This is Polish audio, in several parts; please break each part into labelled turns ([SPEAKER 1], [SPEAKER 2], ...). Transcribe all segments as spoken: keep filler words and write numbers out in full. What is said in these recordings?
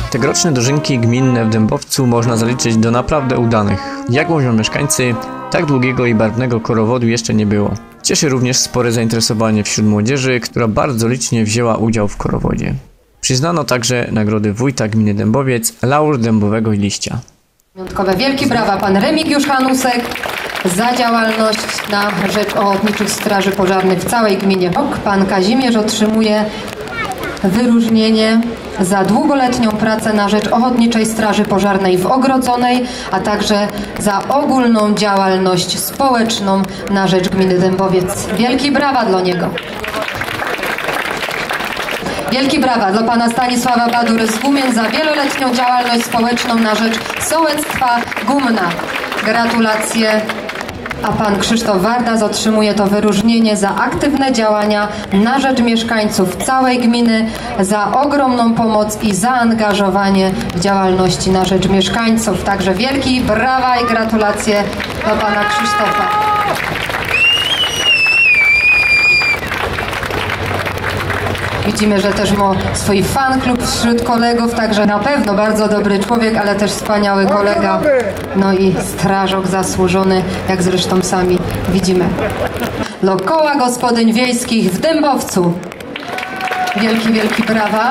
[SPEAKER 1] Tegoroczne dożynki gminne w Dębowcu można zaliczyć do naprawdę udanych. Jak mówią mieszkańcy, tak długiego i barwnego korowodu jeszcze nie było. Cieszy również spore zainteresowanie wśród młodzieży, która bardzo licznie wzięła udział w korowodzie. Przyznano także nagrody wójta gminy Dębowiec, laur dębowego liścia.
[SPEAKER 2] Wyjątkowe wielkie brawa pan Remigiusz Hanusek za działalność na rzecz Ochotniczych Straży Pożarnych w całej gminie. Pan Kazimierz otrzymuje wyróżnienie za długoletnią pracę na rzecz Ochotniczej Straży Pożarnej w Ogrodzonej, a także za ogólną działalność społeczną na rzecz gminy Dębowiec. Wielkie brawa dla niego. Wielkie brawa dla pana Stanisława Badury z Gumien za wieloletnią działalność społeczną na rzecz sołectwa Gumna. Gratulacje. A pan Krzysztof Wardas otrzymuje to wyróżnienie za aktywne działania na rzecz mieszkańców całej gminy, za ogromną pomoc i zaangażowanie w działalności na rzecz mieszkańców. Także wielkie brawa i gratulacje dla pana Krzysztofa. Widzimy, że też ma swój fan klub wśród kolegów, także na pewno bardzo dobry człowiek, ale też wspaniały kolega. No i strażak zasłużony, jak zresztą sami widzimy. Do Koła Gospodyń Wiejskich w Dębowcu. Wielki, wielki brawa.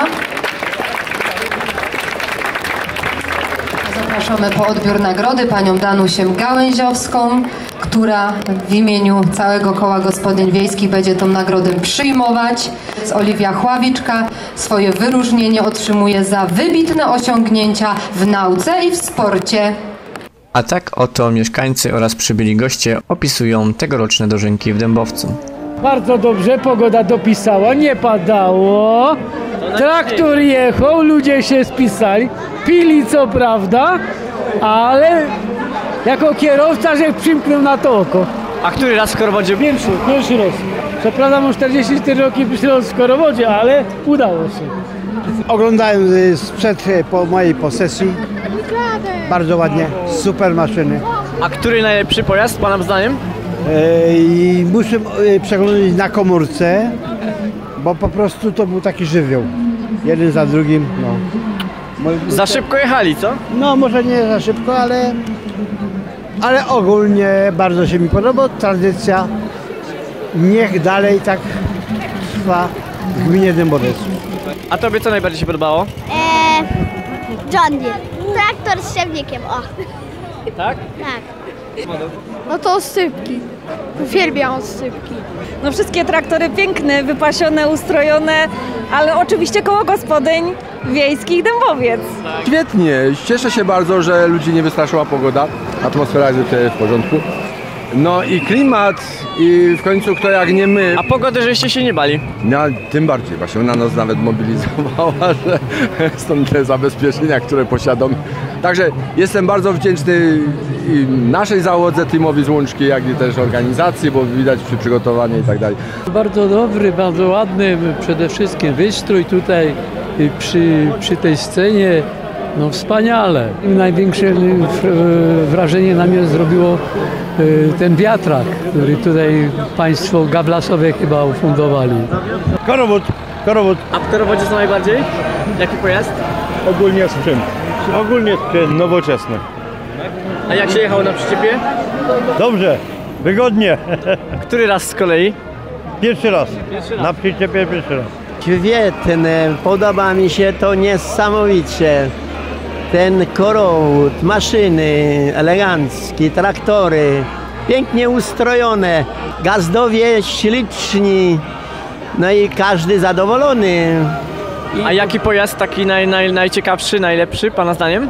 [SPEAKER 2] Zapraszamy po odbiór nagrody panią Danusię Gałęziowską, która w imieniu całego Koła Gospodyń Wiejskich będzie tą nagrodę przyjmować. Oliwia Chławiczka swoje wyróżnienie otrzymuje za wybitne osiągnięcia w nauce i w sporcie.
[SPEAKER 1] A tak oto mieszkańcy oraz przybyli goście opisują tegoroczne dożynki w Dębowcu.
[SPEAKER 3] Bardzo dobrze, pogoda dopisała, nie padało, traktor jechał, ludzie się spisali, pili co prawda, ale jako kierowca, że przymknął na to oko.
[SPEAKER 1] A który raz w korowodzie?
[SPEAKER 3] Pierwszy, pierwszy raz. Co prawda mam czterdzieści cztery roki w korowodzie, ale udało się.
[SPEAKER 4] Oglądałem sprzed po mojej posesji. Bardzo ładnie, super maszyny.
[SPEAKER 1] A który najlepszy pojazd panem zdaniem?
[SPEAKER 4] I muszę przeglądać na komórce, bo po prostu to był taki żywioł. Jeden za drugim, no.
[SPEAKER 1] Za szybko jechali, co?
[SPEAKER 4] No może nie za szybko, ale, ale ogólnie bardzo się mi podoba. Tradycja niech dalej tak trwa w gminie Dębowiec.
[SPEAKER 1] A tobie co najbardziej się podobało?
[SPEAKER 5] Eee, John Deere. Traktor z siewnikiem, o.
[SPEAKER 1] Tak?
[SPEAKER 5] Tak.
[SPEAKER 6] No to oscypki. Uwielbiam oscypki. No wszystkie traktory piękne, wypasione, ustrojone, ale oczywiście Koło Gospodyń Wiejskich Dębowiec.
[SPEAKER 7] Świetnie, cieszę się bardzo, że ludzi nie wystraszyła pogoda, atmosfera jest tutaj w porządku. No i klimat i w końcu kto jak nie my.
[SPEAKER 1] A pogody, żeście się nie bali?
[SPEAKER 7] No, tym bardziej, właśnie ona nas nawet mobilizowała, że są te zabezpieczenia, które posiadam. Także jestem bardzo wdzięczny i naszej załodze, teamowi z Łączki, jak i też organizacji, bo widać przy przygotowaniu i tak dalej.
[SPEAKER 3] Bardzo dobry, bardzo ładny, przede wszystkim wystrój tutaj przy, przy tej scenie. No wspaniale. Największe wrażenie na mnie zrobiło ten wiatrak, który tutaj państwo Gablasowie chyba ufundowali.
[SPEAKER 4] Korowód, korowód.
[SPEAKER 1] A w korowodzie co najbardziej? Jaki pojazd?
[SPEAKER 8] Ogólnie sprzęt. Ogólnie sprzęt nowoczesny.
[SPEAKER 1] A jak się jechało na przyczepie?
[SPEAKER 8] Dobrze, wygodnie.
[SPEAKER 1] Który raz z kolei?
[SPEAKER 8] Pierwszy raz. Pierwszy raz. Na przyczepie pierwszy raz.
[SPEAKER 9] Świetne, podoba mi się to niesamowicie. Ten korowód, maszyny eleganckie, traktory, pięknie ustrojone, gazdowie śliczni, no i każdy zadowolony.
[SPEAKER 1] A jaki pojazd taki naj, naj, najciekawszy, najlepszy pana zdaniem?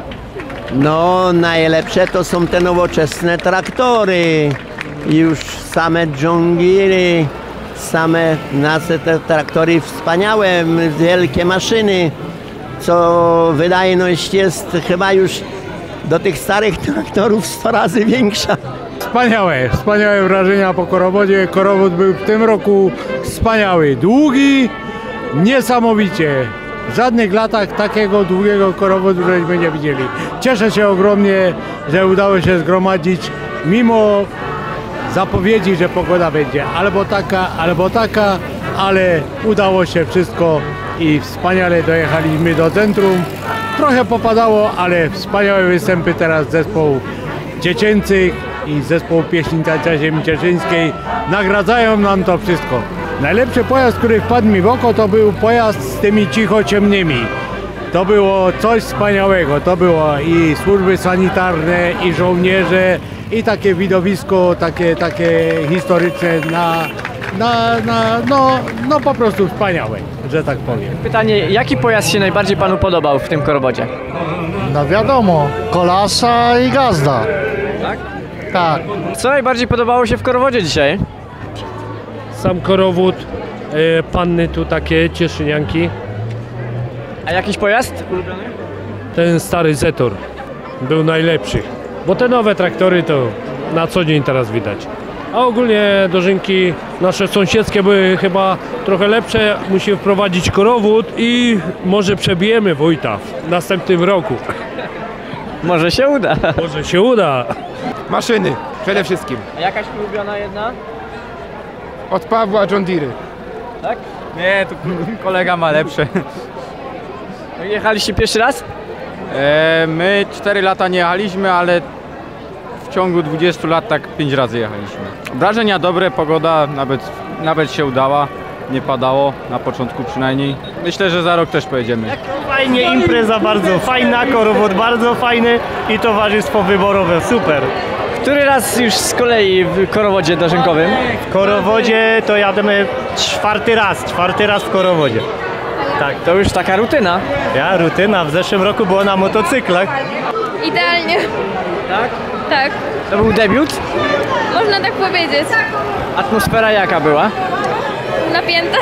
[SPEAKER 9] No najlepsze to są te nowoczesne traktory, już same John Deere, same nasze te traktory wspaniałe, wielkie maszyny. Co wydajność jest chyba już do tych starych traktorów sto razy większa.
[SPEAKER 10] Wspaniałe, wspaniałe wrażenia po korowodzie. Korowód był w tym roku wspaniały, długi, niesamowicie. W żadnych latach takiego długiego korowodu żeśmy nie widzieli. Cieszę się ogromnie, że udało się zgromadzić, mimo zapowiedzi, że pogoda będzie albo taka, albo taka, ale udało się wszystko i wspaniale dojechaliśmy do centrum trochę popadało, ale wspaniałe występy teraz zespołów dziecięcych i zespołu pieśni tańca ziemi cieszyńskiej nagradzają nam to wszystko. Najlepszy pojazd, który wpadł mi w oko, to był pojazd z tymi cichociemnymi. To było coś wspaniałego, to było i służby sanitarne, i żołnierze, i takie widowisko, takie, takie historyczne na, na, na no, no po prostu wspaniałe, że tak powiem.
[SPEAKER 1] Pytanie, jaki pojazd się najbardziej panu podobał w tym korowodzie?
[SPEAKER 11] No wiadomo, Kolasa i Gazda.
[SPEAKER 1] Tak?
[SPEAKER 11] Tak.
[SPEAKER 1] Co najbardziej podobało się w korowodzie dzisiaj?
[SPEAKER 12] Sam korowód, e, panny tu takie, cieszynianki.
[SPEAKER 1] A jakiś pojazd ulubiony?
[SPEAKER 12] Ten stary Zetor był najlepszy, bo te nowe traktory to na co dzień teraz widać. A ogólnie dożynki nasze sąsiedzkie były chyba trochę lepsze. Musimy wprowadzić korowód i może przebijemy wójta w następnym roku.
[SPEAKER 1] Może się uda.
[SPEAKER 12] Może się uda.
[SPEAKER 13] Maszyny, przede wszystkim.
[SPEAKER 1] A jakaś ulubiona jedna?
[SPEAKER 13] Od Pawła John Deere.
[SPEAKER 1] Tak?
[SPEAKER 14] Nie, tu kolega ma lepsze.
[SPEAKER 1] Jechaliście pierwszy raz?
[SPEAKER 14] E, my cztery lata nie jechaliśmy, ale w ciągu dwudziestu lat tak pięć razy jechaliśmy. Wrażenia dobre, pogoda nawet, nawet się udała. Nie padało, na początku przynajmniej. Myślę, że za rok też pojedziemy.
[SPEAKER 15] Fajnie, impreza bardzo fajna, korowód bardzo fajny i towarzystwo wyborowe, super.
[SPEAKER 1] Który raz już z kolei w korowodzie dożynkowym?
[SPEAKER 15] W korowodzie to jademy czwarty raz, czwarty raz w korowodzie. Tak.
[SPEAKER 1] To już taka rutyna.
[SPEAKER 15] Ja, rutyna, w zeszłym roku było na motocyklach.
[SPEAKER 16] Idealnie.
[SPEAKER 1] Tak?
[SPEAKER 16] Tak.
[SPEAKER 1] To był debiut?
[SPEAKER 16] Można tak powiedzieć.
[SPEAKER 1] Atmosfera jaka była?
[SPEAKER 16] Napięta.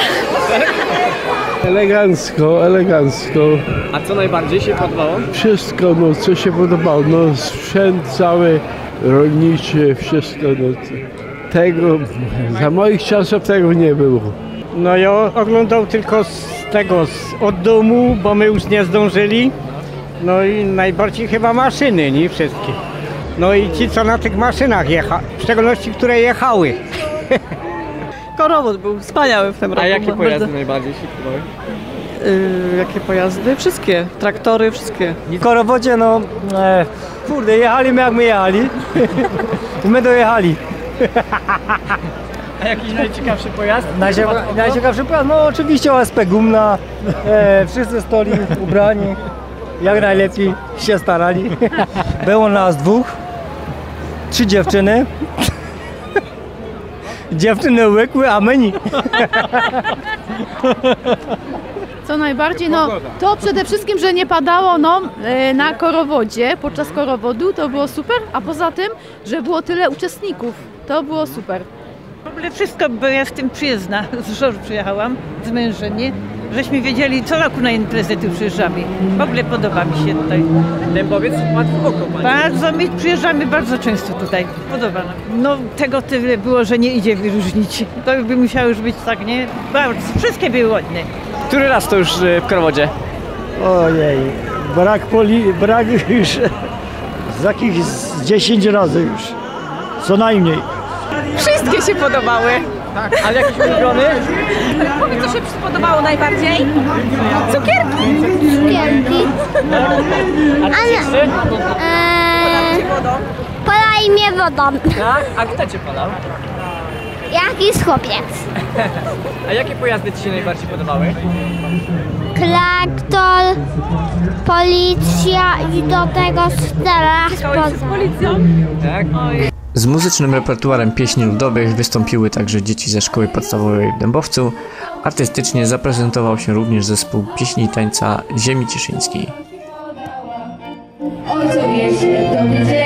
[SPEAKER 17] Elegancko, elegancko.
[SPEAKER 1] A co najbardziej się podobało?
[SPEAKER 17] Wszystko, no co się podobało, no sprzęt cały rolniczy, wszystko, no tego, za moich czasów tego nie było.
[SPEAKER 4] No ja oglądał tylko z tego, z, od domu, bo my już nie zdążyli. No i najbardziej chyba maszyny, nie wszystkie. No i ci, co na tych maszynach jechali, w szczególności, które jechały.
[SPEAKER 18] Korowód był wspaniały w tym roku.
[SPEAKER 1] A jakie
[SPEAKER 18] Bardzo...
[SPEAKER 1] pojazdy najbardziej się podobały?
[SPEAKER 18] Yy, jakie pojazdy? Wszystkie. Traktory, wszystkie.
[SPEAKER 15] W korowodzie, no, e, kurde, jechaliśmy jak my jechali. My dojechali.
[SPEAKER 1] A jakiś najciekawszy pojazd?
[SPEAKER 15] Najcieka najciekawszy pojazd? No oczywiście O S P Gumna. E, wszyscy stoli ubrani. Jak najlepiej się starali. Było nas dwóch. Trzy dziewczyny. Dziewczyny łykły, a menu.
[SPEAKER 19] Co najbardziej, no to przede wszystkim, że nie padało no, na korowodzie, podczas korowodu, to było super, a poza tym, że było tyle uczestników, to było super.
[SPEAKER 20] W ogóle wszystko, bo ja w tym przyjezdna, z Żor przyjechałam, z mężem, nie? Żeśmy wiedzieli, co roku na imprezę tu przyjeżdżamy. W ogóle podoba mi się tutaj.
[SPEAKER 1] Dębowiec padł w oko, pani.
[SPEAKER 20] Bardzo, my przyjeżdżamy bardzo często tutaj. Podoba nam. No tego tyle było, że nie idzie wyróżnić. To by musiało już być tak, nie? Bardzo, wszystkie były ładne.
[SPEAKER 1] Który raz to już w korowodzie?
[SPEAKER 11] Ojej, brak poli, brak już z jakich z dziesięć razy już, co najmniej.
[SPEAKER 6] Wszystkie się podobały.
[SPEAKER 1] Tak. Ale jakiś ulubiony?
[SPEAKER 6] Powiedz, co się podobało najbardziej? Cukierki.
[SPEAKER 5] Cukierki.
[SPEAKER 1] A
[SPEAKER 5] eee, polali mnie wodą.
[SPEAKER 1] Tak? A kto cię polał?
[SPEAKER 5] Jakiś chłopiec.
[SPEAKER 1] A jakie pojazdy ci się najbardziej podobały?
[SPEAKER 5] Traktor, policja i do tego straż
[SPEAKER 6] z policją?
[SPEAKER 1] Tak. Z muzycznym repertuarem pieśni ludowych wystąpiły także dzieci ze szkoły podstawowej w Dębowcu. Artystycznie zaprezentował się również zespół pieśni i tańca ziemi cieszyńskiej.
[SPEAKER 21] O co wiesz, to widzę.